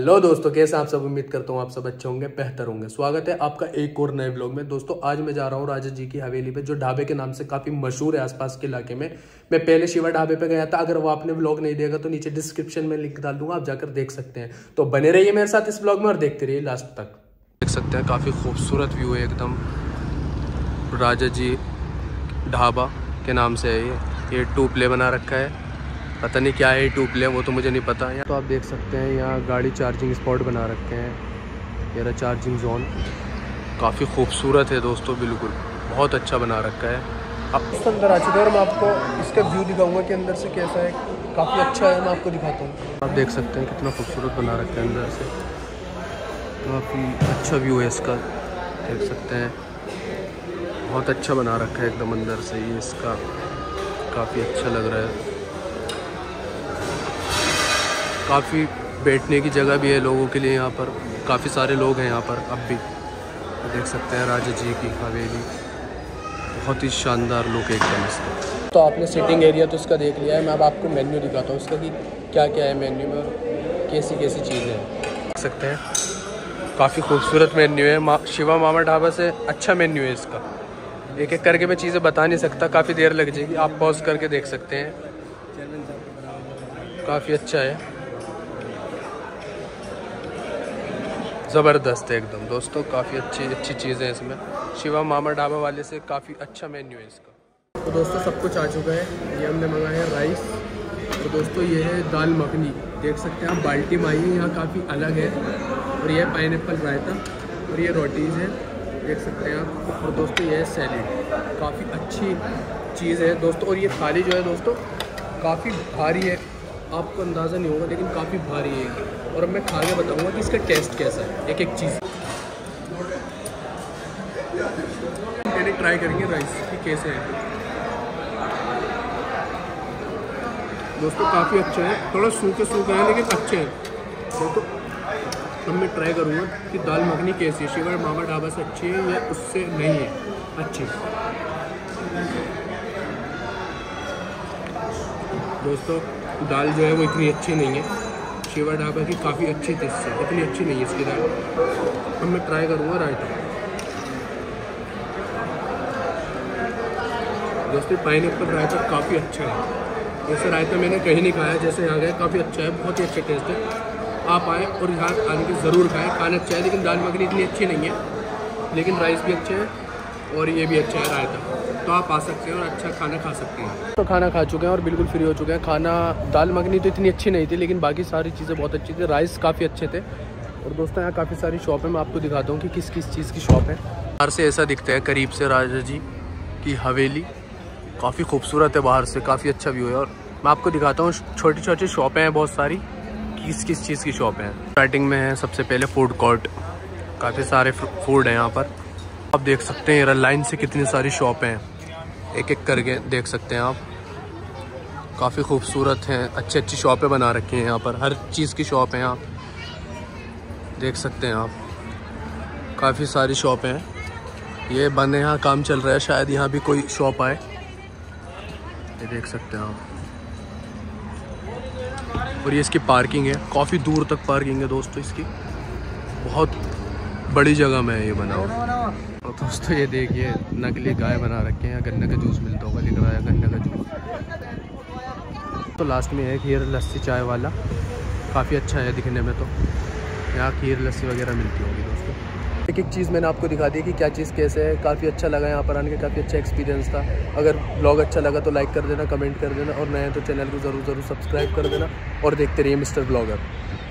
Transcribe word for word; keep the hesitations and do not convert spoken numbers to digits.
Hello दोस्तों, कैसे आप सब। उम्मीद करता हूँ आप सब अच्छे होंगे, बेहतर होंगे। स्वागत है आपका एक और नए ब्लॉग में। दोस्तों आज मैं जा रहा हूँ राजा जी की हवेली पे, जो ढाबे के नाम से काफी मशहूर है आसपास के इलाके में। मैं पहले शिवा ढाबे पे गया था, अगर वो आपने ब्लॉग नहीं देखा तो नीचे डिस्क्रिप्शन में लिंक डाल दूंगा, आप जाकर देख सकते हैं। तो बने रहिए मेरे साथ इस ब्लॉग में और देखते रहिए लास्ट तक। देख सकते हैं काफी खूबसूरत व्यू है एकदम। राजा जी ढाबा के नाम से है ये ये टू प्ले बना रखा है, पता नहीं क्या है टू प्ले, वो तो मुझे नहीं पता है। तो आप देख सकते हैं यहाँ गाड़ी चार्जिंग स्पॉट बना रखे हैं, ये चार्जिंग जोन काफ़ी खूबसूरत है दोस्तों, बिल्कुल बहुत अच्छा बना रखा है। आप इस अंदर आ चुके हैं और मैं आपको इसका व्यू दिखाऊंगा कि अंदर से कैसा है। काफ़ी अच्छा है, मैं आपको दिखाता हूँ। आप देख सकते हैं कितना खूबसूरत बना रखा है अंदर से, काफ़ी अच्छा व्यू है इसका, देख सकते हैं बहुत अच्छा बना रखा है एकदम अंदर से। ये इसका काफ़ी अच्छा लग रहा है, काफ़ी बैठने की जगह भी है लोगों के लिए यहाँ पर, काफ़ी सारे लोग हैं यहाँ पर अब भी। देख सकते हैं राजा जी की हवेली, बहुत ही शानदार लुक है एकदम इसका। तो आपने सिटिंग एरिया तो इसका देख लिया है, मैं अब आपको मेन्यू दिखाता हूँ इसका कि क्या क्या है मेन्यू में और कैसी कैसी चीज़ें हैं। देख सकते हैं काफ़ी खूबसूरत मेन्यू है। मा, शिवा मामा ढाबा से अच्छा मेन्यू है इसका। एक एक करके मैं चीज़ें बता नहीं सकता, काफ़ी देर लग जाएगी, आप पॉज करके देख सकते हैं। काफ़ी अच्छा है, ज़बरदस्त है एकदम दोस्तों, काफ़ी अच्छी अच्छी चीज़ें हैं इसमें। शिवा मामा ढाबा वाले से काफ़ी अच्छा मेन्यू है इसका। तो दोस्तों सब कुछ आ चुका है, ये हमने मंगाया है राइस। तो दोस्तों ये है दाल मखनी, देख सकते हैं आप, बाल्टी में आई है, यहाँ काफ़ी अलग है। और ये है पाइनएप्पल रायता और ये रोटीज़ है, देख सकते हैं आप। और दोस्तों ये है सैलेड, काफ़ी अच्छी चीज़ है दोस्तों। और ये थाली जो है दोस्तों काफ़ी भारी है, आपको अंदाज़ा नहीं होगा लेकिन काफ़ी भारी है। और अब मैं खा के बताऊँगा कि इसका टेस्ट कैसा है, एक एक चीज़ पहले ट्राई करेंगे राइस कि कैसे है। दोस्तों काफ़ी अच्छा है, थोड़ा सूखे सूखे है लेकिन अच्छे हैं दोस्तों। अब मैं ट्राई करूँगा कि दाल मखनी कैसी है, शिवा मामा ढाबा से अच्छी है या उससे नहीं है अच्छी। दोस्तों दाल जो है वो इतनी अच्छी नहीं है, शिवा ढाबा की काफ़ी अच्छी थी, इससे इतनी अच्छी नहीं है इसकी दाल। अब मैं ट्राई करूँगा रायता। दोस्तों पाइनएप्पल रायता काफ़ी अच्छा है, जैसे रायता मैंने कहीं नहीं खाया, जैसे यहाँ गया काफ़ी अच्छा है, बहुत ही अच्छा टेस्ट है। आप आए और यहाँ आने के ज़रूर खाएँ, खाना अच्छा है। लेकिन दाल मखनी इतनी अच्छी नहीं है, लेकिन राइस भी अच्छा है और ये भी अच्छा है रायता, तो आप आ सकते हैं और अच्छा खाना खा सकते हैं। तो खाना खा चुके हैं और बिल्कुल फ्री हो चुके हैं। खाना दाल मखनी तो इतनी अच्छी नहीं थी, लेकिन बाकी सारी चीज़ें बहुत अच्छी थी, राइस काफ़ी अच्छे थे। और दोस्तों यहाँ काफ़ी सारी शॉप है, मैं आपको दिखाता हूँ कि किस किस चीज़ की शॉप है। बाहर से ऐसा दिखता है करीब से राजा जी की हवेली, काफ़ी खूबसूरत है बाहर से, काफ़ी अच्छा व्यू है। और मैं आपको दिखाता हूँ छोटी छोटी शॉपें हैं बहुत सारी, किस किस चीज़ की शॉप हैं। स्टार्टिंग में है सबसे पहले फूड कोर्ट, काफ़ी सारे फूड हैं यहाँ पर। आप देख सकते हैं लाइन से कितनी सारी शॉपें हैं, एक एक करके देख सकते हैं आप। काफ़ी खूबसूरत हैं, अच्छी अच्छी शॉपें बना रखी हैं यहाँ पर, हर चीज़ की शॉप है यहाँ, देख सकते हैं आप। काफ़ी सारी शॉपें हैं, ये बंद है, यहाँ काम चल रहा है, शायद यहाँ भी कोई शॉप आए, ये देख सकते हैं आप। और ये इसकी पार्किंग है, काफ़ी दूर तक पार्किंग है दोस्तों इसकी, बहुत बड़ी जगह में है ये बना हुआ। और दोस्तों ये देखिए नकली गाय बना रखे हैं, गन्ने का जूस मिलता होगा, लिख रहा है गन्ने का जूस। तो लास्ट में है खीर लस्सी चाय वाला, काफ़ी अच्छा है दिखने में, तो यहाँ खीर लस्सी वगैरह मिलती होगी दोस्तों। एक एक चीज़ मैंने आपको दिखा दी कि क्या चीज़ कैसे है, काफ़ी अच्छा लगा यहाँ पर आने के, काफ़ी अच्छा एक्सपीरियंस था। अगर ब्लॉग अच्छा लगा तो लाइक कर देना, कमेंट कर देना, और नए तो चैनल को ज़रूर ज़रूर सब्सक्राइब कर देना और देखते रहिए मिस्टर ब्लॉगर।